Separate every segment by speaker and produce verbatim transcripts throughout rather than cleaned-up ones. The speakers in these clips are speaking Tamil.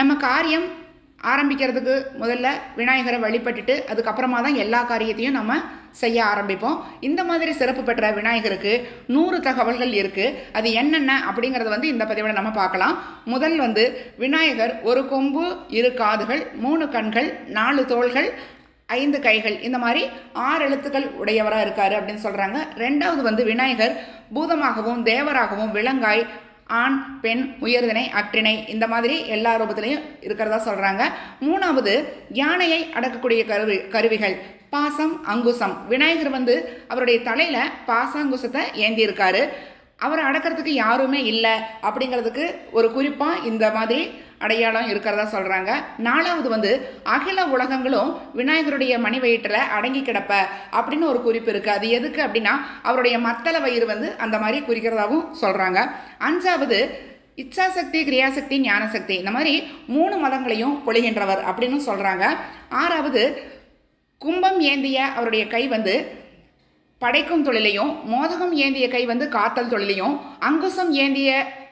Speaker 1: நம்ம காரியம் ஆரம்பிக்கிறதுக்கு முதல்ல விநாயகரை வழிபட்டுட்டு அதுக்கப்புறமா தான் எல்லா காரியத்தையும் நம்ம செய்ய ஆரம்பிப்போம். இந்த மாதிரி சிறப்பு பெற்ற விநாயகருக்கு நூறு தகவல்கள் இருக்குது. அது என்னென்ன அப்படிங்கிறத வந்து இந்த பதிவில் நம்ம பார்க்கலாம். முதல் வந்து விநாயகர் ஒரு கொம்பு, இரு காதுகள், மூணு கண்கள், நாலு தோள்கள், ஐந்து கைகள், இந்த மாதிரி ஆறு எழுத்துக்கள் உடையவராக இருக்கார் அப்படின்னு சொல்கிறாங்க. ரெண்டாவது வந்து விநாயகர் பூதமாகவும் தேவராகவும் விலங்காய் ஆண் பெண் உயர்திணை அற்றிணை இந்த மாதிரி எல்லா ரூபத்திலையும் இருக்கிறதா சொல்கிறாங்க. மூணாவது யானையை அடக்கக்கூடிய கருவி கருவிகள் பாசம் அங்குசம். விநாயகர் வந்து அவருடைய தலையில் பாசாங்குசத்தை ஏந்தி இருக்காரு. அவரை அடக்கிறதுக்கு யாருமே இல்லை அப்படிங்கிறதுக்கு ஒரு குறிப்பாக இந்த மாதிரி அடையாளம் இருக்கிறதா சொல்கிறாங்க. நாலாவது வந்து அகில உலகங்களும் விநாயகருடைய மணி வயிற்றில் அடங்கி கிடப்ப அப்படின்னு ஒரு குறிப்பு இருக்குது. அது எதுக்கு அப்படின்னா அவருடைய மத்தள வயிறு வந்து அந்த மாதிரி குறிக்கிறதாகவும் சொல்கிறாங்க. அஞ்சாவது இச்சாசக்தி, கிரியாசக்தி, ஞானசக்தி, இந்த மாதிரி மூணு மதங்களையும் பொழிகின்றவர் அப்படின்னு சொல்கிறாங்க. ஆறாவது கும்பம் ஏந்திய அவருடைய கை வந்து படைக்கும் தொழிலையும், மோதகம் ஏந்திய கை வந்து காத்தல் தொழிலையும், அங்குசம் ஏந்திய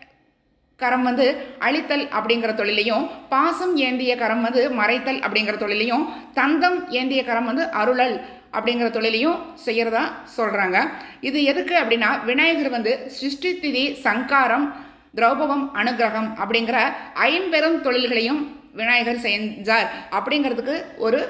Speaker 1: கரம் வந்து அழித்தல் அப்படிங்கிற தொழிலையும், பாசம் ஏந்திய கரம் வந்து மறைத்தல் அப்படிங்கிற தொழிலையும், தந்தம் ஏந்திய கரம் வந்து அருளல் அப்படிங்கிற தொழிலையும் செய்கிறதா சொல்கிறாங்க. இது எதுக்கு அப்படின்னா விநாயகர் வந்து சிருஷ்டி திதி சங்காரம் திரௌபவம் அனுகிரகம் அப்படிங்கிற ஐம்பெரும் தொழில்களையும் விநாயகர் செஞ்சார் அப்படிங்கிறதுக்கு ஒரு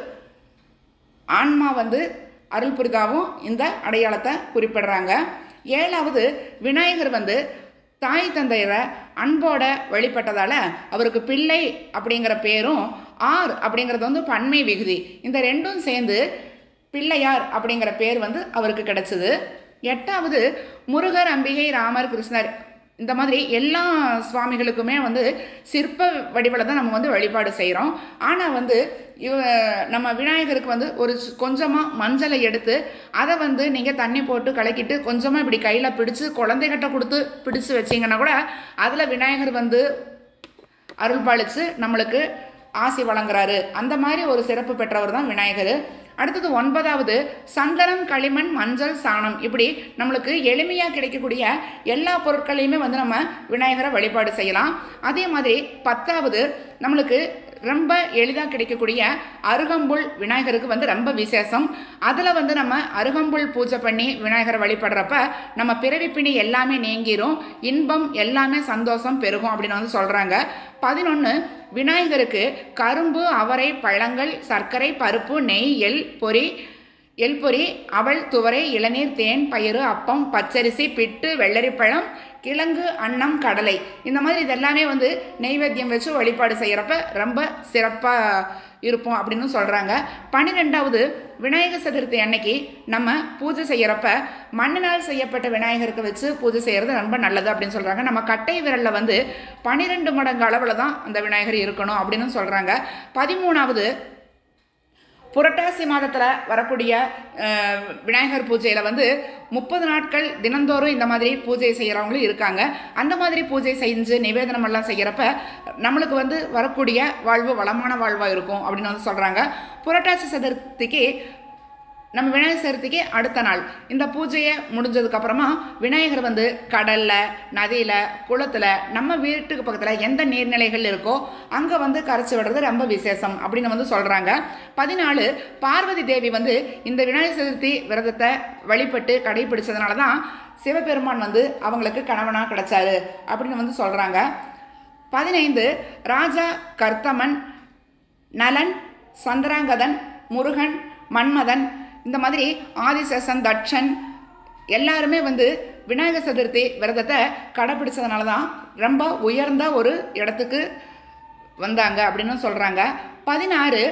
Speaker 1: ஆன்மா வந்து அருள் புரிதாவும் இந்த அடையாளத்தை குறிப்பிடுறாங்க. ஏழாவது விநாயகர் வந்து தாய் தந்தையரை அன்போட வழிபட்டதால் அவருக்கு பிள்ளை அப்படிங்கிற பேரும், ஆர் அப்படிங்கிறது வந்து பன்மை விகுதி, இந்த ரெண்டும் சேர்ந்து பிள்ளையார் அப்படிங்கிற பேர் வந்து அவருக்கு கிடைச்சிது. எட்டாவது முருகர், அம்பிகை, ராமர், கிருஷ்ணர், இந்த மாதிரி எல்லா சுவாமிகளுக்குமே வந்து சிற்ப வடிவில் தான் நம்ம வந்து வழிபாடு செய்கிறோம். ஆனால் வந்து இவ நம்ம விநாயகருக்கு வந்து ஒரு கொஞ்சமாக மஞ்சளை எடுத்து அதை வந்து நீங்கள் தண்ணி போட்டு கலக்கிட்டு கொஞ்சமாக இப்படி கையில் பிடிச்சி குழந்தைகிட்ட கொடுத்து பிடிச்சி வச்சிங்கன்னா கூட அதில் விநாயகர் வந்து அருள் பாலித்து நம்மளுக்கு ஆசி வழங்குறாரு. அந்த மாதிரி ஒரு சிறப்பு பெற்றவர் தான் விநாயகர். அடுத்தது ஒன்பதாவது சந்தனம், களிமண், மஞ்சள், சாணம், இப்படி நம்மளுக்கு எளிமையாக கிடைக்கக்கூடிய எல்லா பொருட்களையுமே வந்து நம்ம விநாயகரை வழிபாடு செய்யலாம். அதே மாதிரி பத்தாவது நம்மளுக்கு ரொம்ப எளிதாக கிடைக்கக்கூடிய அருகம்புல் விநாயகருக்கு வந்து ரொம்ப விசேஷம். அதில் வந்து நம்ம அருகம்புல் பூஜை பண்ணி விநாயகரை வழிபடுறப்ப நம்ம பிறவிப்பிணி எல்லாமே நீங்கிரும், இன்பம் எல்லாமே சந்தோஷம் பெருகும் அப்படின்னு வந்து சொல்கிறாங்க. பதினொன்று விநாயகருக்கு கரும்பு, அவரை, பழங்கள், சர்க்கரை, பருப்பு, நெய், எள் பொரி எள் பொரி அவள், துவரை, இளநீர், தேன், பயிறு, அப்பம், பச்சரிசி, பிட்டு, வெள்ளரிப்பழம், கிழங்கு, அன்னம், கடலை, இந்த மாதிரி இதெல்லாமே வந்து நெய்வேத்தியம் வச்சு வழிபாடு செய்கிறப்ப ரொம்ப சிறப்பாக இருப்போம் அப்படின்னு சொல்கிறாங்க. பன்னிரெண்டாவது விநாயகர் சதுர்த்தி அன்னைக்கு நம்ம பூஜை செய்கிறப்ப மண்ணினால் செய்யப்பட்ட விநாயகருக்கு வச்சு பூஜை செய்கிறது ரொம்ப நல்லது அப்படின்னு சொல்கிறாங்க. நம்ம கட்டை விரலில் வந்து பன்னிரெண்டு மடங்கு அளவில் தான் அந்த விநாயகர் இருக்கணும் அப்படின்னு சொல்கிறாங்க. பதிமூணாவது புரட்டாசி மாதத்தில் வரக்கூடிய விநாயகர் பூஜையில் வந்து முப்பது நாட்கள் தினந்தோறும் இந்த மாதிரி பூஜை செய்கிறவங்களும் இருக்காங்க. அந்த மாதிரி பூஜை செஞ்சு நிவேதனமெல்லாம் செய்கிறப்ப நம்மளுக்கு வந்து வரக்கூடிய வாழ்வு வளமான வாழ்வாக இருக்கும் அப்படின்னு வந்து சொல்கிறாங்க. புரட்டாசி சதுர்த்திக்கு நம்ம விநாயகர் சதுர்த்திக்கு அடுத்த நாள் இந்த பூஜையை முடிஞ்சதுக்கப்புறமா விநாயகர் வந்து கடலில், நதியில், குளத்தில், நம்ம வீட்டுக்கு பக்கத்தில் எந்த நீர்நிலைகள் இருக்கோ அங்கே வந்து கரைச்சி விடுறது ரொம்ப விசேஷம் அப்படின்னு வந்து சொல்கிறாங்க. பதினாலு பார்வதி தேவி வந்து இந்த விநாயகர் சதுர்த்தி விரதத்தை வழிபட்டு கடைபிடிச்சதுனால தான் சிவபெருமான் வந்து அவங்களுக்கு கணவனாக கிடைச்சாரு அப்படின்னு வந்து சொல்கிறாங்க. பதினைந்து ராஜா கர்த்தமன், நலன், சந்திராங்கதன், முருகன், மன்மதன், இந்த மாதிரி ஆதிசேஷன், தட்சன் எல்லாருமே வந்து விநாயகர் சதுர்த்தி விரதத்தை கடைப்பிடிச்சதுனால தான் ரொம்ப உயர்ந்த ஒரு இடத்துக்கு வந்தாங்க அப்படின்னு சொல்கிறாங்க. பதினாறு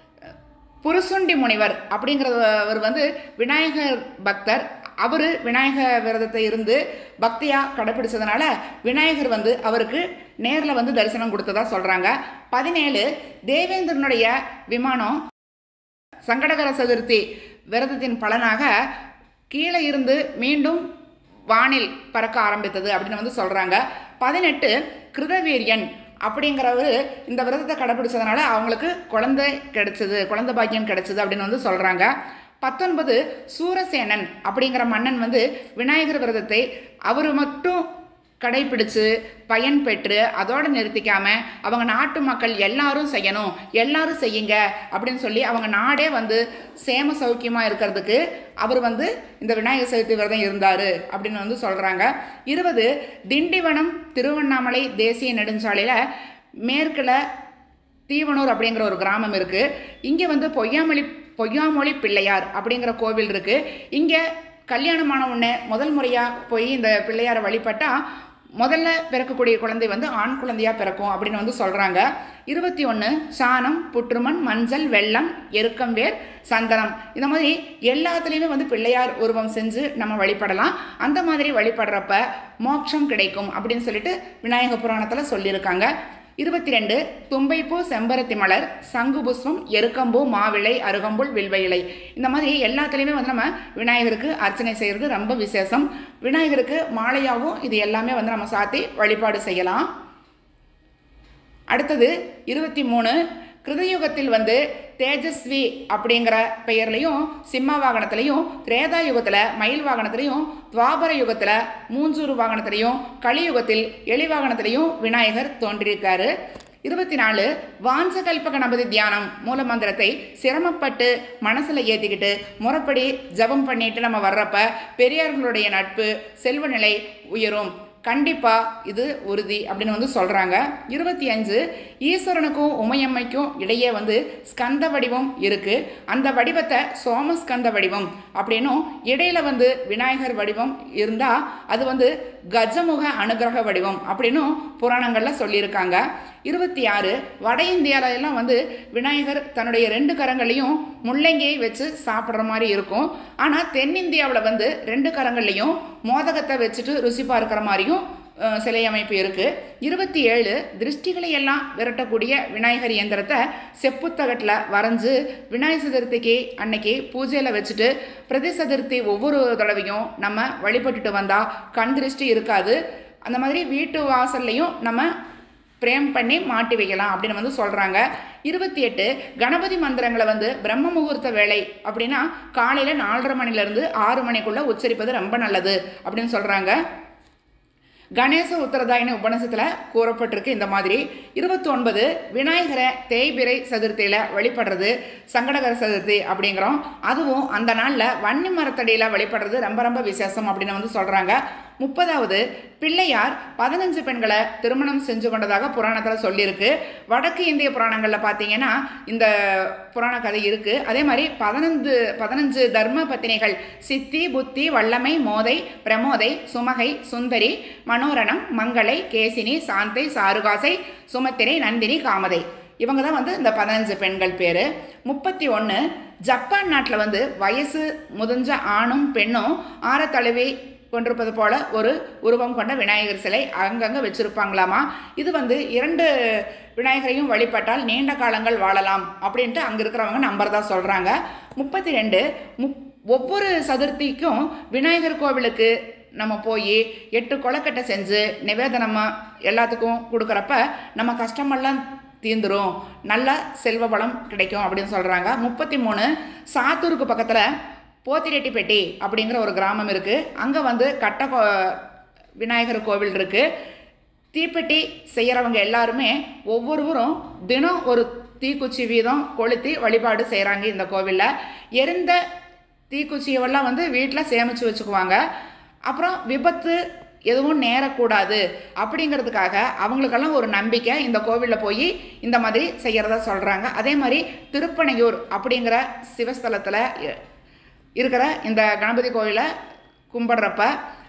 Speaker 1: புருசுண்டி முனிவர் அப்படிங்கிறவர் வந்து விநாயகர் பக்தர். அவர் விநாயகர் விரதத்தை இருந்து பக்தியாக கடைப்பிடிச்சதுனால விநாயகர் வந்து அவருக்கு நேரில் வந்து தரிசனம் கொடுத்ததா சொல்கிறாங்க. பதினேழு தேவேந்திரனுடைய விமானம் சங்கடகர சதுர்த்தி விரதத்தின் பலனாக கீழே இருந்து மீண்டும் வானில் பறக்க ஆரம்பித்தது அப்படின்னு வந்து சொல்கிறாங்க. பதினெட்டு கிருதவீரியன் அப்படிங்கிறவர் இந்த விரதத்தை கடைப்பிடிச்சதுனால அவங்களுக்கு குழந்தை கிடைச்சது, குழந்தை பாக்கியம் கிடைச்சது அப்படின்னு வந்து சொல்கிறாங்க. பத்தொன்பது சூரசேனன் அப்படிங்கிற மன்னன் வந்து விநாயகர் விரதத்தை அவர் மட்டும் கடைப்பிடிச்சு பயன் பெற்று அதோடு நிறுத்திக்காமல் அவங்க நாட்டு மக்கள் எல்லாரும் செய்யணும், எல்லாரும் செய்யுங்க அப்படின்னு சொல்லி அவங்க நாடே வந்து சேம சௌக்கியமாக இருக்கிறதுக்கு அவர் வந்து இந்த விநாயகர் சதுர்த்தி விரதம் இருந்தார் அப்படின்னு வந்து சொல்கிறாங்க. இருபது திண்டிவனம் திருவண்ணாமலை தேசிய நெடுஞ்சாலையில் மேற்கில் தீவனூர் அப்படிங்கிற ஒரு கிராமம் இருக்குது. இங்கே வந்து பொய்யாமொழி பொய்யாமொழி பிள்ளையார் அப்படிங்கிற கோவில் இருக்குது. இங்கே கல்யாணமான உடனே முதல் முறையாக போய் இந்த பிள்ளையாரை வழிபட்டால் முதல்ல பிறக்கக்கூடிய குழந்தை வந்து ஆண் குழந்தையாக பிறக்கும் அப்படின்னு வந்து சொல்கிறாங்க. இருபத்தி ஒன்று சாணம், புற்றுமண், மஞ்சள், வெல்லம், எருக்கம்பேர், சந்தனம், இந்த மாதிரி எல்லாத்துலேயுமே வந்து பிள்ளையார் உருவம் செஞ்சு நம்ம வழிபடலாம். அந்த மாதிரி வழிபடுறப்ப மோட்சம் கிடைக்கும் அப்படின்னு சொல்லிட்டு விநாயக புராணத்தில் சொல்லியிருக்காங்க. இருபத்தி ரெண்டு தும்பைப்பூ, செம்பருத்தி மலர், சங்கு புஷ்பம், எருக்கம்பூ, மாவிளை, அருகம்புல், வில்வ இலை, இந்த மாதிரி எல்லாத்துலேயுமே வந்து நம்ம விநாயகருக்கு அர்ச்சனை செய்கிறது ரொம்ப விசேஷம். விநாயகருக்கு மாலையாகவும் இது எல்லாமே வந்து நம்ம சாத்தி வழிபாடு செய்யலாம். அடுத்தது இருபத்தி மூணு கிருதயுகத்தில் வந்து தேஜஸ்வி அப்படிங்கிற பெயர்லையும் சிம்ம வாகனத்திலையும், திரேதா யுகத்தில் மயில் வாகனத்திலையும், துவாபர யுகத்தில் மூஞ்சூறு வாகனத்திலையும், கலியுகத்தில் எலி வாகனத்திலையும் விநாயகர் தோன்றியிருக்காரு. இருபத்தி நாலு வாஞ்சகல்ப கணபதி தியானம் மூல மந்திரத்தை சிரமப்பட்டு மனசில் ஏற்றிக்கிட்டு முறைப்படி ஜபம் பண்ணிட்டு நம்ம வர்றப்ப பெரியார்களுடைய நட்பு செல்வநிலை உயரும், கண்டிப்பாக இது உறுதி அப்படின்னு வந்து சொல்கிறாங்க. இருபத்தி அஞ்சு ஈஸ்வரனுக்கும் உமையம்மைக்கும் இடையே வந்து ஸ்கந்த வடிவம் இருக்குது. அந்த வடிவத்தை சோமஸ்கந்த வடிவம் அப்படின்னும், இடையில வந்து விநாயகர் வடிவம் இருந்தால் அது வந்து கஜமுக அனுகிரக வடிவம் அப்படின்னும் புராணங்களில் சொல்லியிருக்காங்க. இருபத்தி ஆறு வட இந்தியாவிலெல்லாம் வந்து விநாயகர் தன்னுடைய ரெண்டு கரங்களையும் முள்ளங்கியை வச்சு சாப்பிட்ற மாதிரி இருக்கும். ஆனால் தென்னிந்தியாவில் வந்து ரெண்டு கரங்கள்லையும் மோதகத்தை வச்சுட்டு ருசி பார்க்குற மாதிரியும் சிலை அமைப்பு இருக்குது. இருபத்தி ஏழு திருஷ்டிகளை எல்லாம் விரட்டக்கூடிய விநாயகர் இயந்திரத்தை செப்புத்தகட்டில் வரைஞ்சி விநாயகர் சதுர்த்திக்கு அன்னைக்கு பூஜையில் வச்சுட்டு பிரதி சதுர்த்தி ஒவ்வொரு தடவையும் நம்ம வழிபட்டுட்டு வந்தால் கண் திருஷ்டி இருக்காது. அந்த மாதிரி வீட்டு வாசல்லையும் நம்ம பிரேம் பண்ணி மாட்டி வைக்கலாம் அப்படின்னு வந்து சொல்கிறாங்க. இருபத்தி எட்டு கணபதி மந்திரங்களை வந்து பிரம்ம முகூர்த்த வேலை அப்படின்னா காலையில் நாலரை மணிலேருந்து ஆறு மணிக்குள்ளே உச்சரிப்பது ரொம்ப நல்லது அப்படின்னு சொல்கிறாங்க. கணேச உத்தரதாயினி உபநிஷத்தில் கூறப்பட்டிருக்கு இந்த மாதிரி. இருபத்தி ஒன்பது விநாயகரை தேய்பிரை சதுர்த்தியில் வழிபடுறது சங்கடகர சதுர்த்தி அப்படிங்கிறோம். அதுவும் அந்த நாளில் வன்னி மரத்தடியில் வழிபடுறது ரொம்ப ரொம்ப விசேஷம் அப்படின்னு வந்து சொல்கிறாங்க. முப்பதாவது பிள்ளையார் பதினஞ்சு பெண்களை திருமணம் செஞ்சு கொண்டதாக புராணத்தில் சொல்லியிருக்கு. வடக்கு இந்திய புராணங்களில் பார்த்தீங்கன்னா இந்த புராண கதை இருக்குது. அதே மாதிரி பதினஞ்சு பதினஞ்சு தர்ம பத்தினிகள் சித்தி, புத்தி, வல்லமை, மோதை, பிரமோதை, சுமகை, சுந்தரி, மனோரணம், மங்களை, கேசினி, சாந்தை, சாருகாசை, சுமத்திரை, நந்தினி, காமதை, இவங்க தான் வந்து இந்த பதினஞ்சு பெண்கள் பேர். முப்பத்தி ஒன்று ஜப்பான் நாட்டில் வந்து வயசு முதிஞ்ச ஆணும் பெண்ணும் ஆற தழுவி கொண்டிருப்பது போல ஒரு உருவம் கொண்ட விநாயகர் சிலை அங்கங்கே வச்சுருப்பாங்களாமா. இது வந்து இரண்டு விநாயகரையும் வழிபட்டால் நீண்ட காலங்கள் வாழலாம் அப்படின்ட்டு அங்கே இருக்கிறவங்க நம்புறதா சொல்கிறாங்க. முப்பத்தி ரெண்டு முப் ஒவ்வொரு சதுர்த்திக்கும் விநாயகர் கோவிலுக்கு நம்ம போய் எட்டு கொலக்கட்டை செஞ்சு நிவேதனமாக எல்லாத்துக்கும் கொடுக்குறப்ப நம்ம கஷ்டமெல்லாம் தீந்துரும், நல்ல செல்வ பலம் கிடைக்கும் அப்படின்னு சொல்கிறாங்க. முப்பத்தி மூணு சாத்தூருக்கு பக்கத்தில் போத்திரெட்டிப்பட்டி அப்படிங்கிற ஒரு கிராமம் இருக்குது. அங்கே வந்து கட்ட கோ விநாயகர் கோவில் இருக்குது. தீப்பெட்டி செய்கிறவங்க எல்லாருமே ஒவ்வொருவரும் தினம் ஒரு தீக்குச்சி வீதம் கொளுத்தி வழிபாடு செய்கிறாங்க இந்த கோவிலில். எரிந்த தீக்குச்சியெல்லாம் வந்து வீட்டில் சேமித்து வச்சுக்குவாங்க. அப்புறம் விபத்து எதுவும் நேரக்கூடாது அப்படிங்கிறதுக்காக அவங்களுக்கெல்லாம் ஒரு நம்பிக்கை இந்த கோவிலில் போய் இந்த மாதிரி செய்கிறதா சொல்கிறாங்க. அதே மாதிரி திருப்பனையூர் அப்படிங்கிற சிவஸ்தலத்தில் இருக்கிற இந்த கணபதி கோவிலை கும்பிட்றப்ப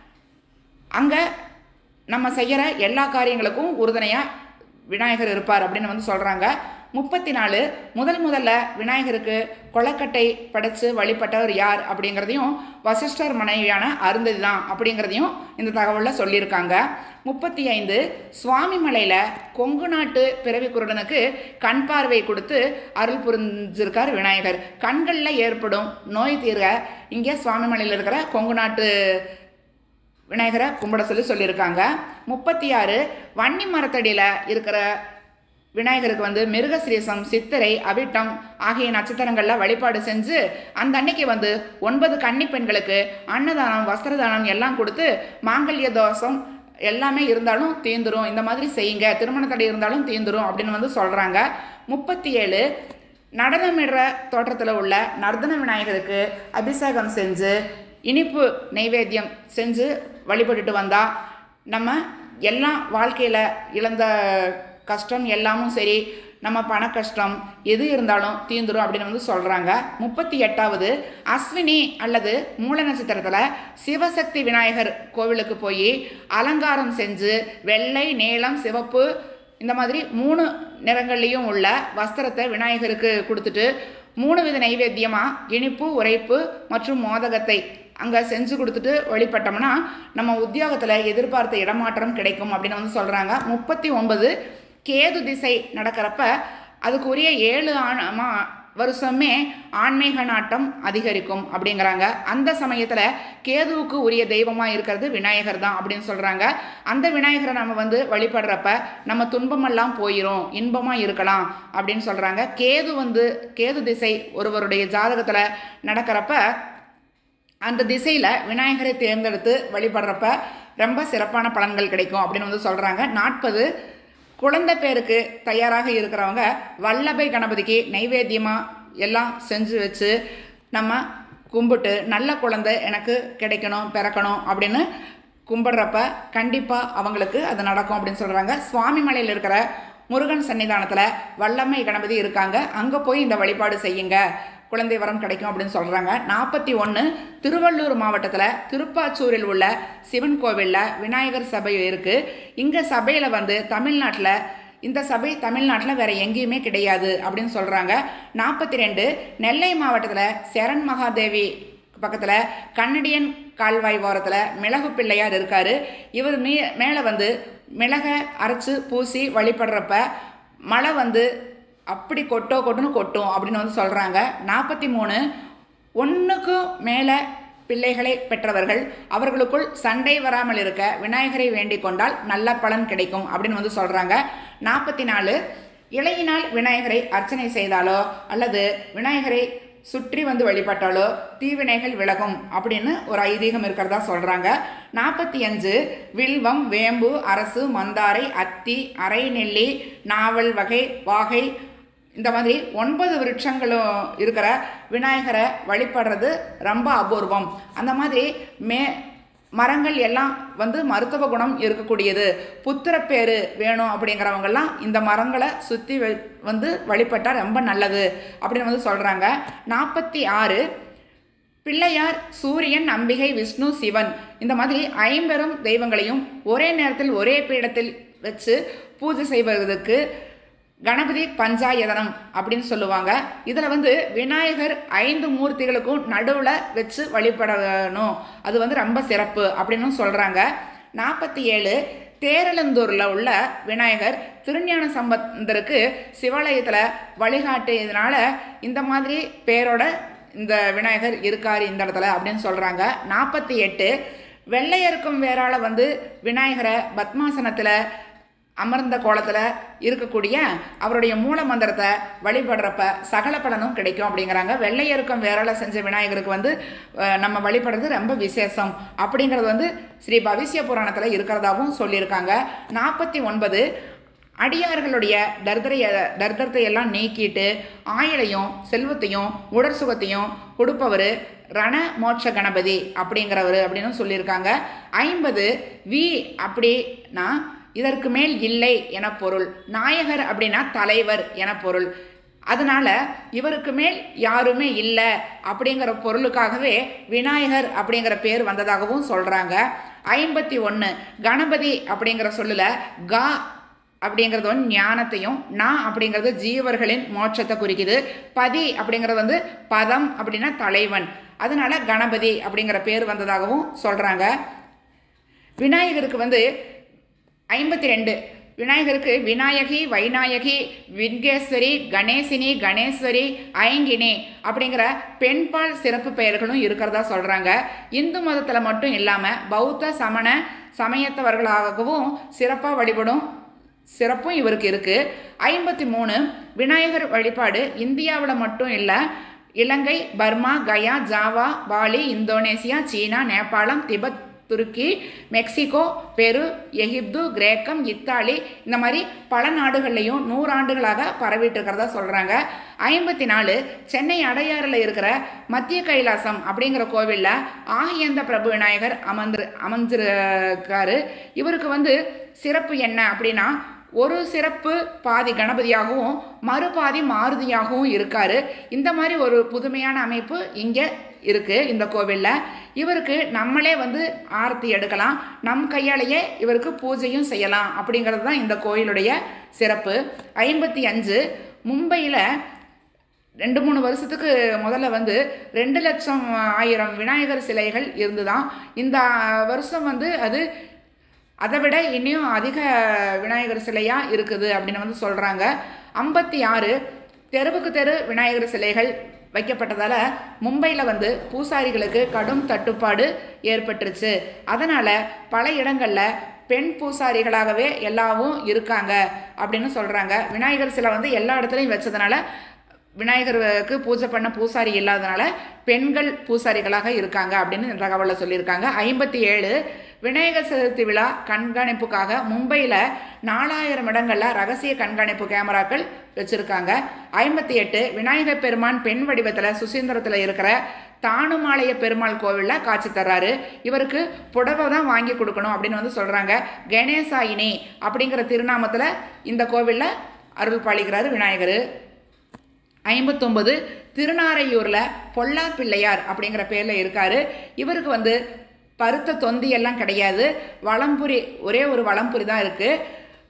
Speaker 1: அங்கே நம்ம செய்கிற எல்லா காரியங்களுக்கும் உறுதுணையாக விநாயகர் இருப்பார் அப்படின்னு வந்து சொல்கிறாங்க. முப்பத்தி நாலு முதல் முதல்ல விநாயகருக்கு கொலக்கட்டை படைத்து வழிபட்டவர் யார் அப்படிங்கிறதையும் வசிஷ்டர் மனைவியான அருந்ததி தான் அப்படிங்கிறதையும் இந்த தகவலில் சொல்லியிருக்காங்க. முப்பத்தி ஐந்து சுவாமிமலையில் கொங்கு நாட்டு பிறவி குருடனுக்கு கண் பார்வை கொடுத்து அருள் புரிஞ்சிருக்கார் விநாயகர். கண்களில் ஏற்படும் நோய் தீர இங்கே சுவாமிமலையில் இருக்கிற கொங்கு நாட்டு விநாயகரை கும்பிட சொல்லி சொல்லியிருக்காங்க. முப்பத்தி ஆறு வன்னி மரத்தடியில் இருக்கிற விநாயகருக்கு வந்து மிருகசிரீசம், சித்திரை, அவிட்டம் ஆகிய நட்சத்திரங்களில் வழிபாடு செஞ்சு அந்த அன்னைக்கு வந்து ஒன்பது கன்னி பெண்களுக்கு அன்னதானம், வஸ்திரதானம் எல்லாம் கொடுத்து மாங்கல்ய தோஷம் எல்லாமே இருந்தாலும் தீந்துரும், இந்த மாதிரி செய்யுங்க, திருமண தடை இருந்தாலும் தீந்துரும் அப்படின்னு வந்து சொல்கிறாங்க. முப்பத்தி ஏழு நடனமிடுற தோற்றத்தில் உள்ள நர்தன விநாயகருக்கு அபிஷேகம் செஞ்சு இனிப்பு நைவேத்தியம் செஞ்சு வழிபட்டுட்டு வந்தால் நம்ம எல்லாம் வாழ்க்கையில் இழந்த கஷ்டம் எல்லாமும் சரி, நம்ம பண கஷ்டம் எது இருந்தாலும் தீந்துரும் அப்படின்னு வந்து சொல்கிறாங்க. முப்பத்தி எட்டாவது அஸ்வினி அல்லது மூல நட்சத்திரத்தில் சிவசக்தி விநாயகர் கோவிலுக்கு போய் அலங்காரம் செஞ்சு வெள்ளை, நீலம், சிவப்பு இந்த மாதிரி மூணு நிறங்கள்லேயும் உள்ள வஸ்திரத்தை விநாயகருக்கு கொடுத்துட்டு மூணு வித நைவேத்தியமாக இனிப்பு, உரைப்பு மற்றும் மோதகத்தை அங்கே செஞ்சு கொடுத்துட்டு வழிபட்டோம்னா நம்ம உத்தியோகத்தில் எதிர்பார்த்த இடமாற்றம் கிடைக்கும் அப்படின்னு வந்து சொல்கிறாங்க. முப்பத்தி ஒன்பது கேது திசை நடக்கிறப்ப அதுக்குரிய ஏழு ஆண் வருஷமே ஆன்மீக நாட்டம் அதிகரிக்கும் அப்படிங்கிறாங்க. அந்த சமயத்தில் கேதுவுக்கு உரிய தெய்வமாக இருக்கிறது விநாயகர் தான் அப்படின்னு சொல்கிறாங்க. அந்த விநாயகரை நம்ம வந்து வழிபடுறப்ப நம்ம துன்பமெல்லாம் போயிடும், இன்பமாக இருக்கலாம் அப்படின்னு சொல்கிறாங்க. கேது வந்து கேது திசை ஒருவருடைய ஜாதகத்தில் நடக்கிறப்ப அந்த திசையில் விநாயகரை தேர்ந்தெடுத்து வழிபடுறப்ப ரொம்ப சிறப்பான பலன்கள் கிடைக்கும் அப்படின்னு வந்து சொல்கிறாங்க. நாற்பது குழந்தை பேருக்கு தயாராக இருக்கிறவங்க வல்லபை கணபதிக்கு நைவேத்தியமாக எல்லாம் செஞ்சு வச்சு நம்ம கும்பிட்டு நல்ல குழந்தை எனக்கு கிடைக்கணும், பிறக்கணும் அப்படின்னு கும்பிட்றப்ப கண்டிப்பாக அவங்களுக்கு அது நடக்கும் அப்படின்னு சொல்கிறாங்க. சுவாமி மலையில் இருக்கிற முருகன் சன்னிதானத்தில் வல்லமை கணபதி இருக்காங்க, அங்கே போய் இந்த வழிபாடு செய்யுங்க, குழந்தை வரம் கிடைக்கும் அப்படின்னு சொல்கிறாங்க. நாற்பத்தி ஒன்று திருவள்ளூர் மாவட்டத்தில் திருப்பாச்சூரில் உள்ள சிவன் கோவிலில் விநாயகர் சபை இருக்குது. இங்கே சபையில் வந்து தமிழ்நாட்டில் இந்த சபை தமிழ்நாட்டில் வேறு எங்கேயுமே கிடையாது அப்படின்னு சொல்கிறாங்க. நாற்பத்தி ரெண்டு நெல்லை மாவட்டத்தில் சரண் மகாதேவி பக்கத்தில் கன்னடியன் கால்வாய் ஓரத்தில் மிளகு பிள்ளையார் இருக்கார். இவர் மீ மேலே வந்து மிளகை அரைச்சி பூசி வழிபடுறப்ப மழை வந்து அப்படி கொட்டோ கொட்டுன்னு கொட்டும் அப்படின்னு வந்து சொல்கிறாங்க. நாற்பத்தி மூணு ஒன்றுக்கும் மேலே பிள்ளைகளை பெற்றவர்கள் அவர்களுக்குள் சண்டை வராமல் இருக்க விநாயகரை வேண்டிக் கொண்டால் நல்ல பலன் கிடைக்கும் அப்படின்னு வந்து சொல்கிறாங்க. நாற்பத்தி நாலு இலையினால் விநாயகரை அர்ச்சனை செய்தாலோ அல்லது விநாயகரை சுற்றி வந்து வழிபட்டாலோ தீவினைகள் விலகும் அப்படின்னு ஒரு ஐதீகம் இருக்கிறதா சொல்கிறாங்க. நாற்பத்தி அஞ்சு வில்வம், வேம்பு, அரசு, மந்தாரை, அத்தி, அரை நெல்லி, நாவல் வகை, வாகை இந்த மாதிரி ஒன்பது விருட்சங்களும் இருக்கிற விநாயகரை வழிபடுறது ரொம்ப அபூர்வம். அந்த மாதிரி மே மரங்கள் எல்லாம் வந்து மருத்துவ குணம் இருக்கக்கூடியது, புத்திரப்பேறு வேணும் அப்படிங்கிறவங்கெல்லாம் இந்த மரங்களை சுற்றி வந்து வழிபட்டால் ரொம்ப நல்லது அப்படின்னு வந்து சொல்கிறாங்க. நாற்பத்தி ஆறு பிள்ளையார், சூரியன், அம்பிகை, விஷ்ணு, சிவன் இந்த மாதிரி ஐம்பெரும் தெய்வங்களையும் ஒரே நேரத்தில் ஒரே பீடத்தில் வச்சு பூஜை செய்வதற்கு கணபதி பஞ்சாயதனம் அப்படின்னு சொல்லுவாங்க. இதில் வந்து விநாயகர் ஐந்து மூர்த்திகளுக்கும் நடுவில் வச்சு வழிபடணும், அது வந்து ரொம்ப சிறப்பு அப்படின்னு சொல்கிறாங்க. நாற்பத்தி ஏழு தேரழந்தூரில் உள்ள விநாயகர் திருஞான சம்பந்தருக்கு சிவாலயத்தில் வழிகாட்டியதுனால இந்த மாதிரி பேரோட இந்த விநாயகர் இருக்கார் இந்த இடத்துல அப்படின்னு சொல்கிறாங்க. நாற்பத்தி எட்டு வெள்ளையருக்கும் வேறால வந்து விநாயகரை பத்மாசனத்தில் அமர்ந்த கோலத்தில் இருக்கக்கூடிய அவருடைய மூல மந்திரத்தை வழிபடுறப்ப சகல பலனும் கிடைக்கும் அப்படிங்கிறாங்க. வெள்ளையருக்கும் வேறால செஞ்ச விநாயகருக்கு வந்து நம்ம வழிபடுறது ரொம்ப விசேஷம் அப்படிங்கிறது வந்து ஸ்ரீ பவிஷ்ய புராணத்தில் இருக்கிறதாகவும் சொல்லியிருக்காங்க. நாற்பத்தி ஒன்பது அடியார்களுடைய தர்தரைய தர்தரத்தை எல்லாம் நீக்கிட்டு ஆயுளையும் செல்வத்தையும் உடற் சுகத்தையும் கொடுப்பவர் ரண மோட்ச கணபதி அப்படிங்கிறவர் அப்படின்னு சொல்லியிருக்காங்க. ஐம்பது வி அப்படின்னா இதற்கு மேல் இல்லை என பொருள், நாயகர் அப்படின்னா தலைவர் என பொருள், அதனால இவருக்கு மேல் யாருமே இல்லை அப்படிங்கிற பொருளுக்காகவே விநாயகர் அப்படிங்கிற பேர் வந்ததாகவும் சொல்கிறாங்க. ஐம்பத்தி ஒன்று கணபதி அப்படிங்கிற சொல்லில் கா அப்படிங்கிறது வந்து ஞானத்தையும், நா அப்படிங்கிறது ஜீவர்களின் மோட்சத்தை குறிக்குது, பதி அப்படிங்கிறது வந்து பதம் அப்படின்னா தலைவன், அதனால கணபதி அப்படிங்கிற பேர் வந்ததாகவும் சொல்கிறாங்க. விநாயகருக்கு வந்து ஐம்பத்தி ரெண்டு விநாயகருக்கு விநாயகி, வைநாயகி, விங்கேஸ்வரி, கணேசினி, கணேஸ்வரி, ஐங்கினி அப்படிங்கிற பெண்பால் சிறப்பு பெயர்களும் இருக்கிறதா சொல்கிறாங்க. இந்து மதத்தில் மட்டும் இல்லாமல் பௌத்த சமண சமயத்தவர்களாகவும் சிறப்பாக வழிபடும் சிறப்பும் இவருக்கு இருக்குது. ஐம்பத்தி மூணு விநாயகர் வழிபாடு இந்தியாவில் மட்டும் இல்லை, Ilangai, Burma, Gaya, Java, Bali, Indonesia, சீனா, நேபாளம், திபெத் துருக்கி, மெக்சிகோ, பெரு, எகிப்து, கிரேக்கம், இத்தாலி இந்த மாதிரி பல நாடுகள்லையும் நூறாண்டுகளாக பரவிட்டு இருக்கிறதா சொல்கிறாங்க. ஐம்பத்தி நாலு சென்னை அடையாறில் இருக்கிற மத்திய கைலாசம் அப்படிங்கிற கோவிலில் ஆகியந்த பிரபு விநாயகர் அமர்ந்து அமர்ந்திருக்காரு. இவருக்கு வந்து சிறப்பு என்ன அப்படின்னா, ஒரு சிறப்பு பாதி கணபதியாகவும் மறுபாதி மாருதியாகவும் இருக்காரு. இந்த மாதிரி ஒரு புதுமையான அமைப்பு இங்கே இருக்குது இந்த கோவிலில். இவருக்கு நம்மளே வந்து ஆரத்தி எடுக்கலாம், நம் கையாலேயே இவருக்கு பூஜையும் செய்யலாம் அப்படிங்கிறது தான் இந்த கோயிலுடைய சிறப்பு. ஐம்பத்தி அஞ்சு மும்பையில் ரெண்டு மூணு வருஷத்துக்கு முதல்ல வந்து ரெண்டு லட்சம் ஆயிரம் விநாயகர் சிலைகள் இருந்துதான். இந்த வருஷம் வந்து அது அதை விட இன்னும் அதிக விநாயகர் சிலையாக இருக்குது அப்படின்னு வந்து சொல்கிறாங்க. ஐம்பத்தி ஆறு தெருவுக்கு தெரு விநாயகர் சிலைகள் வைக்கப்பட்டதால் மும்பையில் வந்து பூசாரிகளுக்கு கடும் தட்டுப்பாடு ஏற்பட்டுருச்சு. அதனால் பல இடங்களில் பெண் பூசாரிகளாகவே எல்லாவும் இருக்காங்க அப்படின்னு சொல்கிறாங்க. விநாயகர் சிலை வந்து எல்லா இடத்துலையும் வச்சதுனால விநாயகருக்கு பூஜை பண்ண பூசாரி இல்லாதனால பெண்கள் பூசாரிகளாக இருக்காங்க அப்படின்னு தகவலில் சொல்லியிருக்காங்க. ஐம்பத்தி ஏழு விநாயகர் சதுர்த்தி விழா கண்காணிப்புக்காக மும்பையில் நாலாயிரம் இடங்களில் ரகசிய கண்காணிப்பு கேமராக்கள் வச்சுருக்காங்க. ஐம்பத்தி எட்டு விநாயகர் பெருமான் பெண் வடிவத்தில் சுசீந்திரத்தில் இருக்கிற தானுமாலய பெருமாள் கோவிலில் காட்சி தர்றாரு. இவருக்கு புடவை தான் வாங்கி கொடுக்கணும் அப்படின்னு வந்து சொல்கிறாங்க. கணேசாயினி அப்படிங்கிற திருநாமத்தில் இந்த கோவிலில் அருள் பாலிக்கிறாரு விநாயகர். ஐம்பத்தொம்பது திருநாரையூரில் பொல்லா பிள்ளையார் அப்படிங்கிற பேரில் இருக்கார். இவருக்கு வந்து பருத்த தொந்தி எல்லாம் கிடையாது, வலம்புரி ஒரே ஒரு வலம்புரி தான் இருக்குது.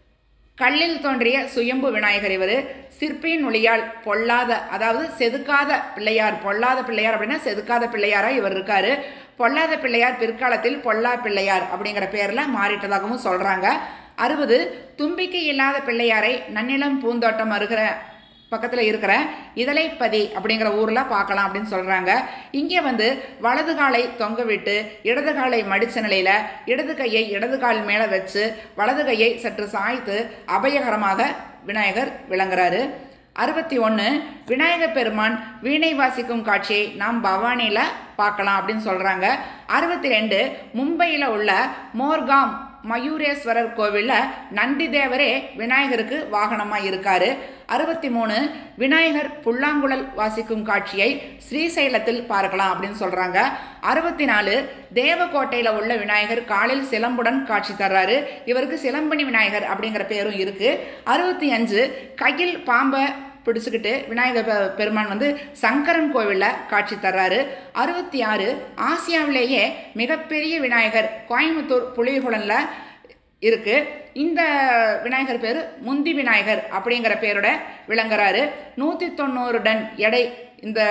Speaker 1: கல்லில் தோன்றிய சுயம்பு விநாயகர் இவர். சிற்பியின் ஒளியால் பொல்லாத, அதாவது செதுக்காத பிள்ளையார். பொல்லாத பிள்ளையார் அப்படின்னா செதுக்காத பிள்ளையாராக இவர் இருக்கார். பொல்லாத பிள்ளையார் பிற்காலத்தில் பொல்லா பிள்ளையார் அப்படிங்கிற பேரில் மாறிட்டதாகவும் சொல்கிறாங்க. அறுபது தும்பிக்கை இல்லாத பிள்ளையாரை நன்னிலம் பூந்தோட்டம் அருகிற பக்கத்தில் இருக்கிற இதழைப்பதி அப்படிங்கிற ஊரில் பார்க்கலாம் அப்படின்னு சொல்கிறாங்க. இங்கே வந்து வலது காலை தொங்க விட்டு இடது காலை மடித்த நிலையில் இடது கையை இடது கால் மேலே வச்சு வலது கையை சற்று சாய்த்து அபயகரமாக விநாயகர் விளங்குறாரு. அறுபத்தி ஒன்று விநாயகர் பெருமான் வீணை வாசிக்கும் காட்சியை நாம் பவானியில் பார்க்கலாம் அப்படின்னு சொல்கிறாங்க. அறுபத்தி ரெண்டு மும்பையில் உள்ள மோர்காம் மயூரேஸ்வரர் கோவிலில் நந்தி தேவரே விநாயகருக்கு வாகனமாக இருக்கார். அறுபத்தி மூணு விநாயகர் புல்லாங்குழல் வாசிக்கும் காட்சியை ஸ்ரீசைலத்தில் பார்க்கலாம் அப்படின்னு சொல்கிறாங்க. அறுபத்தி நாலு தேவக்கோட்டையில் உள்ள விநாயகர் காலில் சிலம்புடன் காட்சி தர்றாரு. இவருக்கு சிலம்பணி விநாயகர் அப்படிங்கிற பேரும் இருக்குது. அறுபத்தி அஞ்சு கையில் பாம்பை பிடிச்சிக்கிட்டு விநாயகர் பெருமான் வந்து சங்கரன் கோவிலில் காட்சி தர்றாரு. அறுபத்தி ஆறு ஆசியாவிலேயே மிகப்பெரிய விநாயகர் கோயம்புத்தூர் புலிகுளனில் இருக்குது. இந்த விநாயகர் பேர் முந்தி விநாயகர் அப்படிங்கிற பேரோட விளங்குறாரு. நூற்றி தொண்ணூறு டன் எடை இந்த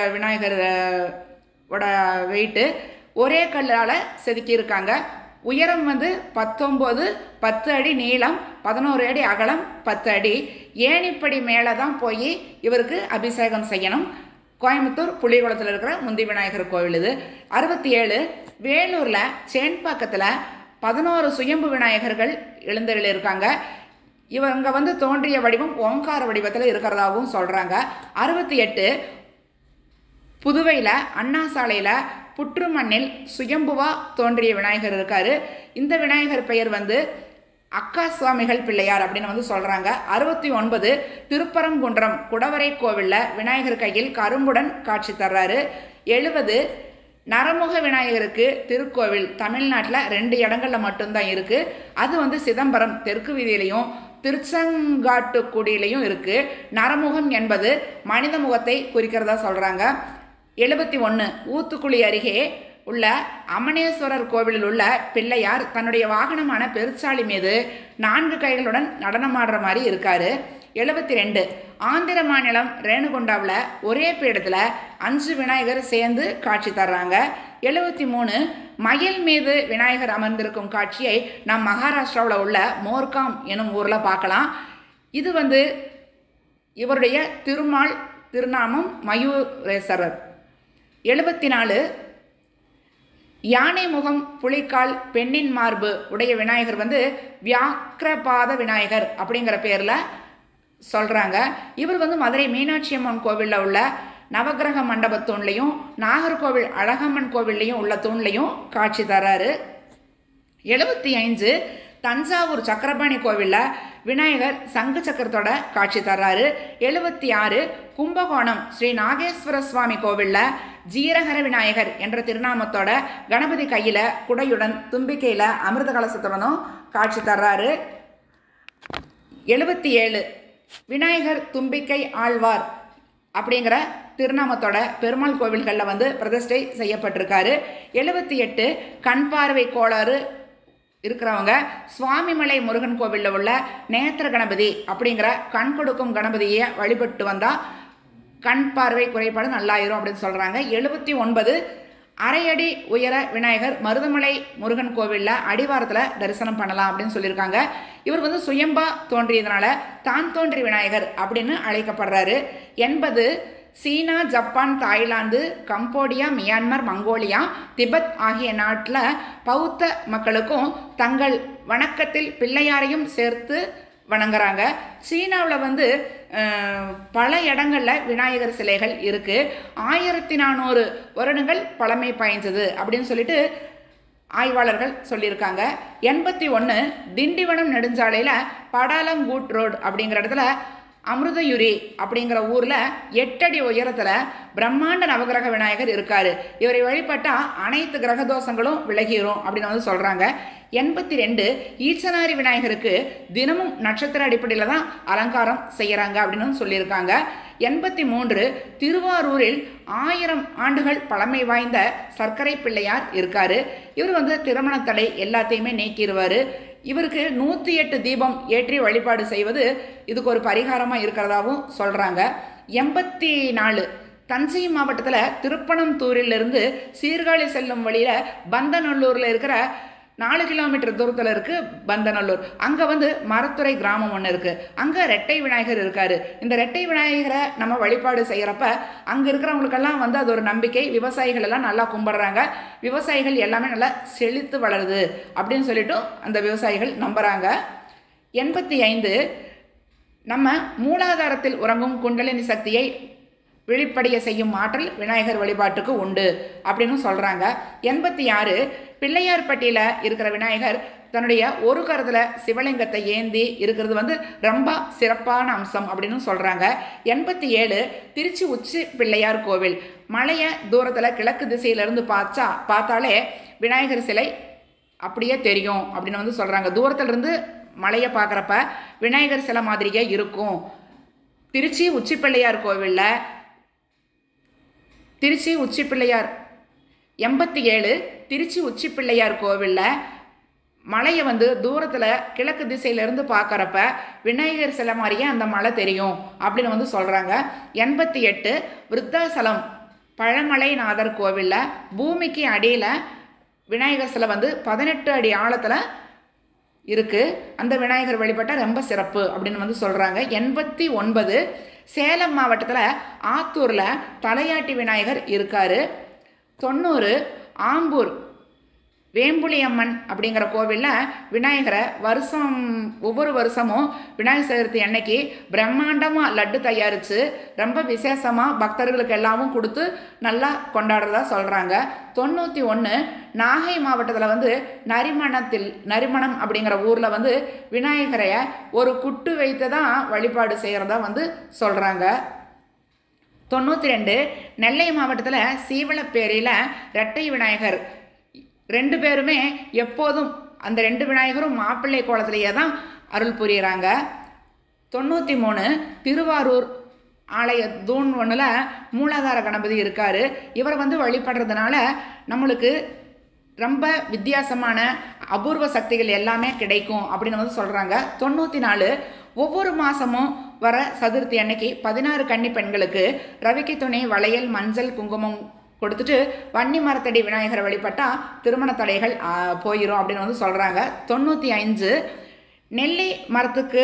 Speaker 1: விநாயகரோட வெயிட்டு. ஒரே கல்லால் செதுக்கியிருக்காங்க. உயரம் வந்து பத்தொம்போது பத்து அடி நீளம், பதினோரு அடி அகலம், பத்து அடி. ஏணிப்படி மேலே தான் போய் இவருக்கு அபிஷேகம் செய்யணும். கோயம்புத்தூர் புலிகுளத்தில் இருக்கிற முந்தி விநாயகர் கோவில் இது. அறுபத்தி ஏழு வேலூரில் சேன்பாக்கத்தில் பதினோரு சுயம்பு விநாயகர்கள் எழுந்தருளி இருக்காங்க. இவங்க வந்து தோன்றிய வடிவம் ஓங்கார வடிவத்தில் இருக்கிறதாகவும் சொல்கிறாங்க. அறுபத்தி எட்டு புதுவையில் அண்ணா சாலையில் புற்று மண்ணில் சுயம்புவா தோன்றிய விநாயகர் இருக்கார். இந்த விநாயகர் பெயர் வந்து அக்கா சுவாமிகள் பிள்ளையார் அப்படின்னு வந்து சொல்கிறாங்க. அறுபத்தி ஒன்பது திருப்பரங்குன்றம் குடவரை கோவிலில் விநாயகர் கையில் கரும்புடன் காட்சி தர்றாரு. எழுபது நரமுக விநாயகருக்கு திருக்கோவில் தமிழ்நாட்டில் ரெண்டு இடங்களில் மட்டும்தான் இருக்குது. அது வந்து சிதம்பரம் தெற்கு வீதியிலையும் திருச்செங்காட்டுக்குடியிலையும் இருக்குது. நரமுகம் என்பது மனித முகத்தை குறிக்கிறதா சொல்கிறாங்க. எழுபத்தி ஒன்று ஊத்துக்குளி அருகே உள்ள அமனேஸ்வரர் கோவிலில் உள்ள பிள்ளையார் தன்னுடைய வாகனமான பெருச்சாளி மீது நான்கு கைகளுடன் நடனமாடுற மாதிரி இருக்கார். எழுபத்தி ரெண்டு ஆந்திர மாநிலம் ரேணுகுண்டாவில் ஒரே பீடத்தில் அஞ்சு விநாயகர் சேர்ந்து காட்சி தர்றாங்க. எழுபத்தி மூணு மயில் மீது விநாயகர் அமர்ந்திருக்கும் காட்சியை நாம் மகாராஷ்டிராவில் உள்ள மோர்காம் எனும் ஊரில் பார்க்கலாம். இது வந்து இவருடைய திருமால் திருநாமம் மயூரேஸ்வரர். எழுபத்தி நாலு யானை முகம் புலிக்கால் பெண்ணின் மார்பு உடைய விநாயகர் வந்து வியாக்கிரபாத விநாயகர் அப்படிங்கிற பேரில் சொல்கிறாங்க. இவர் வந்து மதுரை மீனாட்சி அம்மன் கோவிலில் உள்ள நவகிரக மண்டப தூண்லையும் நாகர்கோவில் அழகம்மன் கோவில்லையும் உள்ள தூண்லையும் காட்சி தர்றாரு. எழுபத்தி ஐந்து தஞ்சாவூர் சக்கரபாணி கோவிலில் விநாயகர் சங்கு சக்கரத்தோட காட்சி தர்றாரு. எழுபத்தி ஆறு கும்பகோணம் ஸ்ரீ நாகேஸ்வர சுவாமி கோவிலில் ஜீரகர விநாயகர் என்ற திருநாமத்தோட கணபதி கையில் குடையுடன் தும்பிக்கையில் அமிர்த கலசத்துடனும் காட்சி தர்றாரு. எழுபத்தி ஏழு விநாயகர் தும்பிக்கை ஆழ்வார் அப்படிங்கிற திருநாமத்தோட பெருமாள் கோவில்களில் வந்து பிரதிஷ்டை செய்யப்பட்டிருக்காரு. எழுபத்தி எட்டு கண் பார்வை கோளாறு இருக்கிறவங்க சுவாமிமலை முருகன் கோவிலில் உள்ள நேத்திர கணபதி அப்படிங்கிற கண் கொடுக்கும் கணபதியை வழிபட்டு வந்தால் கண் பார்வை குறைபாடு நல்லாயிரும் அப்படின்னு சொல்கிறாங்க. எழுபத்தி ஒன்பது அரையடி உயர விநாயகர் மருதமலை முருகன் கோவிலில் அடிவாரத்தில் தரிசனம் பண்ணலாம் அப்படின்னு சொல்லியிருக்காங்க. இவர் வந்து சுயம்பா தோன்றியதுனால தான் தோன்றி விநாயகர் அப்படின்னு அழைக்கப்படுறாரு. எண்பது சீனா, Japan, Thailand, Cambodia, Myanmar, Mongolia, Tibet ஆகிய நாட்டில் பௌத்த மக்களுக்கும் தங்கள் வணக்கத்தில் பிள்ளையாரையும் சேர்த்து வணங்குறாங்க. சீனாவில் வந்து பல இடங்களில் விநாயகர் சிலைகள் இருக்குது. ஆயிரத்தி நானூறு வருடங்கள் பழமை பாய்ந்தது அப்படின்னு சொல்லிட்டு ஆய்வாளர்கள் சொல்லியிருக்காங்க. எண்பத்தி ஒன்று திண்டிவனம் நெடுஞ்சாலையில் படாலங்கூட் ரோடு அப்படிங்கிற இடத்துல அமிர்தயுரி அப்படிங்கிற ஊரில் எட்டடி உயரத்தில் பிரம்மாண்ட நவகிரக விநாயகர் இருக்கார். இவரை வழிபட்டால் அனைத்து கிரகதோஷங்களும் விலகிரும் அப்படின்னு வந்து சொல்கிறாங்க. எண்பத்தி ரெண்டு ஈச்சனாரி விநாயகருக்கு தினமும் நட்சத்திர அடிப்படையில் தான் அலங்காரம் செய்கிறாங்க அப்படின்னு சொல்லியிருக்காங்க. எண்பத்தி மூன்று திருவாரூரில் ஆயிரம் ஆண்டுகள் பழமை வாய்ந்த சர்க்கரை பிள்ளையார் இருக்கார். இவர் வந்து திருமண தடை எல்லாத்தையுமே நீக்கிடுவார். இவருக்கு நூற்றி எட்டு தீபம் ஏற்றி வழிபாடு செய்வது இதுக்கு ஒரு பரிகாரமாக இருக்கிறதாவும் சொல்கிறாங்க. எண்பத்தி நாலு தஞ்சை மாவட்டத்தில் திருப்பனந்தூரிலிருந்து சீர்காழி செல்லும் வழியில் பந்தநல்லூரில் இருக்கிற நாலு கிலோமீட்டர் தூரத்தில் இருக்குது பந்தநல்லூர். அங்கே வந்து மரத்துறை கிராமம் ஒன்று இருக்குது. அங்கே ரெட்டை விநாயகர் இருக்கார். இந்த ரெட்டை விநாயகரை நம்ம வழிபாடு செய்கிறப்ப அங்கே இருக்கிறவங்களுக்கெல்லாம் வந்து அது ஒரு நம்பிக்கை. விவசாயிகள் எல்லாம் நல்லா கும்பிட்றாங்க. விவசாயிகள் எல்லாமே நல்லா செழித்து வளருது அப்படின்னு சொல்லிட்டு அந்த விவசாயிகள் நம்புகிறாங்க. எண்பத்தி ஐந்து நம்ம மூலாதாரத்தில் உறங்கும் குண்டலினி சக்தியை வெளிப்படைய செய்யும் ஆற்றல் விநாயகர் வழிபாட்டுக்கு உண்டு அப்படின்னு சொல்கிறாங்க. எண்பத்தி ஆறு பிள்ளையார்பட்டியில் இருக்கிற விநாயகர் தன்னுடைய ஒரு கரத்தில் சிவலிங்கத்தை ஏந்தி இருக்கிறது வந்து ரொம்ப சிறப்பான அம்சம் அப்படின்னு சொல்கிறாங்க. எண்பத்தி ஏழு திருச்சி உச்சி பிள்ளையார் கோவில் மலையை தூரத்தில் கிழக்கு திசையிலிருந்து பார்த்தா பார்த்தாலே விநாயகர் சிலை அப்படியே தெரியும் அப்படின்னு வந்து சொல்கிறாங்க. தூரத்துலேருந்து மலையை பார்க்குறப்ப விநாயகர் சிலை மாதிரியே இருக்கும். திருச்சி உச்சி பிள்ளையார் கோவிலில் திருச்சி உச்சி பிள்ளையார் எண்பத்தி ஏழு திருச்சி உச்சி பிள்ளையார் கோவிலில் மலையை வந்து தூரத்தில் கிழக்கு திசையிலேருந்து பார்க்குறப்ப விநாயகர் சிலை மாதிரியே அந்த மலை தெரியும் அப்படின்னு வந்து சொல்கிறாங்க. எண்பத்தி எட்டு விருத்தாசலம் பழமலைநாதர் கோவிலில் பூமிக்கு அடியில் விநாயகர் சிலை வந்து பதினெட்டு அடி ஆழத்தில் இருக்குது. அந்த விநாயகர் வழிபட்டால் ரொம்ப சிறப்பு அப்படின்னு வந்து சொல்கிறாங்க. எண்பத்தி ஒன்பது சேலம் மாவட்டத்தில் ஆத்தூரில் தலையாட்டி விநாயகர் இருக்கார். தொண்ணூறு ஆம்பூர் வேம்புலியம்மன் அப்படிங்கிற கோவிலில் விநாயகரை வருஷம் ஒவ்வொரு வருஷமும் விநாயகர் சதுர்த்தி அன்னைக்கு பிரம்மாண்டமாக லட்டு தயாரித்து ரொம்ப விசேஷமாக பக்தர்களுக்கு எல்லாமும் கொடுத்து நல்லா கொண்டாடுறதா சொல்கிறாங்க. தொண்ணூற்றி ஒன்று நாகை மாவட்டத்தில் வந்து நரிமணத்தில் நரிமணம் அப்படிங்கிற ஊரில் வந்து விநாயகரைய ஒரு குட்டு வைத்து தான் வழிபாடு செய்கிறதா வந்து சொல்கிறாங்க. தொண்ணூற்றி ரெண்டு நெல்லை மாவட்டத்தில் சீவலப்பேரியில் இரட்டை விநாயகர் ரெண்டு பேருமே எப்போதும் அந்த ரெண்டு விநாயகரும் மாப்பிள்ளை கோலத்திலேயே தான் அருள் புரிகிறாங்க. தொண்ணூற்றி மூணு திருவாரூர் ஆலய தூண் ஒன்றில் மூலாதார கணபதி இருக்கார். இவரை வந்து வழிபடுறதுனால நம்மளுக்கு ரொம்ப வித்தியாசமான அபூர்வ சக்திகள் எல்லாமே கிடைக்கும் அப்படின்னு வந்து சொல்கிறாங்க. தொண்ணூற்றி நாலு ஒவ்வொரு மாதமும் வர சதுர்த்தி அன்னைக்கு பதினாறு கன்னி பெண்களுக்கு ரவிக்கை துணை வளையல் மஞ்சள் குங்குமம் கொடுத்துட்டு வன்னி மரத்தடி விநாயகரை வழிபட்டால் திருமண தடைகள் போயிடும் அப்படின்னு வந்து சொல்கிறாங்க. தொண்ணூற்றி அஞ்சு நெல்லி மரத்துக்கு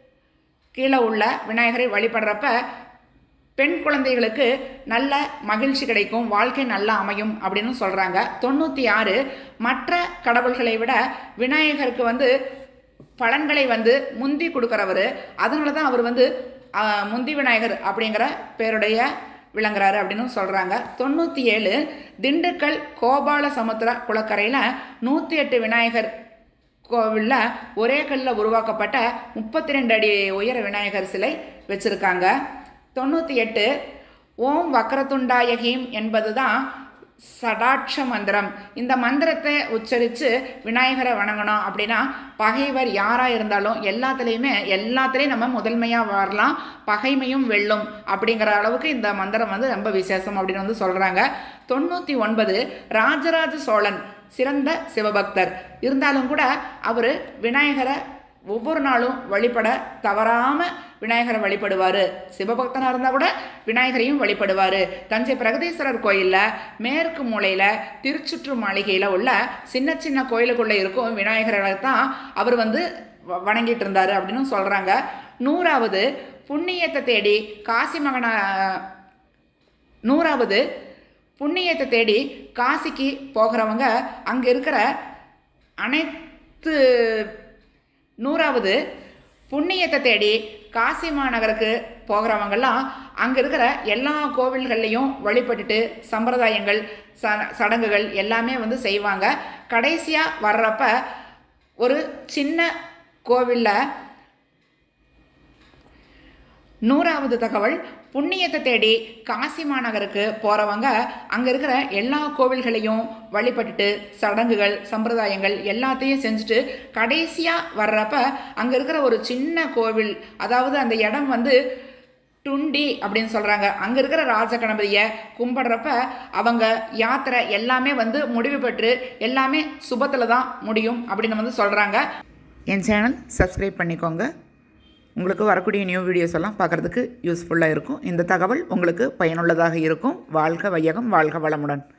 Speaker 1: கீழே உள்ள விநாயகரை வழிபடுறப்ப பெண் குழந்தைகளுக்கு நல்ல மகிழ்ச்சி கிடைக்கும், வாழ்க்கை நல்லா அமையும் அப்படின்னு சொல்கிறாங்க. தொண்ணூற்றி ஆறு மற்ற கடவுள்களை விட விநாயகருக்கு வந்து பலன்களை வந்து முந்தி கொடுக்குறவர். அதனால தான் அவர் வந்து முந்தி விநாயகர் அப்படிங்கிற பேருடைய விளங்குறாரு அப்படின்னு சொல்கிறாங்க. தொண்ணூற்றி ஏழு திண்டுக்கல் கோபால சமுத்திர குளக்கரையில் நூற்றி எட்டு விநாயகர் கோவிலில் ஒரே கல்லில் உருவாக்கப்பட்ட முப்பத்தி ரெண்டு அடி உயர விநாயகர் சிலை வச்சுருக்காங்க. தொண்ணூற்றி எட்டு ஓம் வக்ரதுண்டாயகீம் என்பது தான் சடாட்ச மந்திரம். இந்த மந்திரத்தை உச்சரித்து விநாயகரை வணங்கணும் அப்படின்னா பகைவர் யாராக இருந்தாலும் எல்லாத்துலேயுமே எல்லாத்துலேயும் நம்ம முதன்மையாக வரலாம், பகைமையும் வெல்லும் அப்படிங்கிற அளவுக்கு இந்த மந்திரம் வந்து ரொம்ப விசேஷம் அப்படின்னு வந்து சொல்கிறாங்க. தொண்ணூற்றி ஒன்பது ராஜராஜ சோழன் சிறந்த சிவபக்தர் இருந்தாலும் கூட அவர் விநாயகரை ஒவ்வொரு நாளும் வழிபட தவறாமல் விநாயகரை வழிபடுவார். சிவபக்தனாக இருந்தால் கூட விநாயகரையும் வழிபடுவார். தஞ்சை பிரகதீஸ்வரர் கோயிலில் மேற்கு மூலையில் திருச்சுற்று மாளிகையில் உள்ள சின்ன சின்ன கோயிலுக்குள்ளே இருக்கும் விநாயகரை தான் அவர் வந்து வணங்கிட்டு இருந்தார் அப்படின்னு சொல்கிறாங்க. நூறாவது புண்ணியத்தை தேடி காசி மகனா நூறாவது புண்ணியத்தை தேடி காசிக்கு போகிறவங்க அங்கே இருக்கிற அனைத்து நூறாவது புண்ணியத்தை தேடி காசி மாநகருக்கு போகிறவங்கெல்லாம் அங்கே இருக்கிற எல்லா கோவில்கள்லையும் வழிபட்டுட்டு சம்பிரதாயங்கள் ச சடங்குகள் எல்லாமே வந்து செய்வாங்க. கடைசியாக வர்றப்ப ஒரு சின்ன கோவிலில் நூறாவது தகவல் புண்ணியத்தை தேடி காசி மாநகருக்கு போகிறவங்க அங்கே இருக்கிற எல்லா கோவில்களையும் வழிபட்டுட்டு சடங்குகள் சம்பிரதாயங்கள் எல்லாத்தையும் செஞ்சுட்டு கடைசியாக வர்றப்ப அங்கே இருக்கிற ஒரு சின்ன கோவில், அதாவது அந்த இடம் வந்து டுண்டி அப்படின்னு சொல்கிறாங்க, அங்கே இருக்கிற ராஜகணபதியை கும்பிட்றப்ப அவங்க யாத்திரை எல்லாமே வந்து முடிவு பெற்று எல்லாமே சுபத்தில் தான் முடியும் அப்படின்னு வந்து சொல்கிறாங்க. என் சேனல் சப்ஸ்கிரைப் பண்ணிக்கோங்க. உங்களுக்கு வரக்கூடிய நியூ வீடியோஸ் எல்லாம் பார்க்குறதுக்கு யூஸ்ஃபுல்லாக இருக்கும். இந்த தகவல் உங்களுக்கு பயனுள்ளதாக இருக்கும். வாழ்க வையகம், வாழ்க வளமுடன்.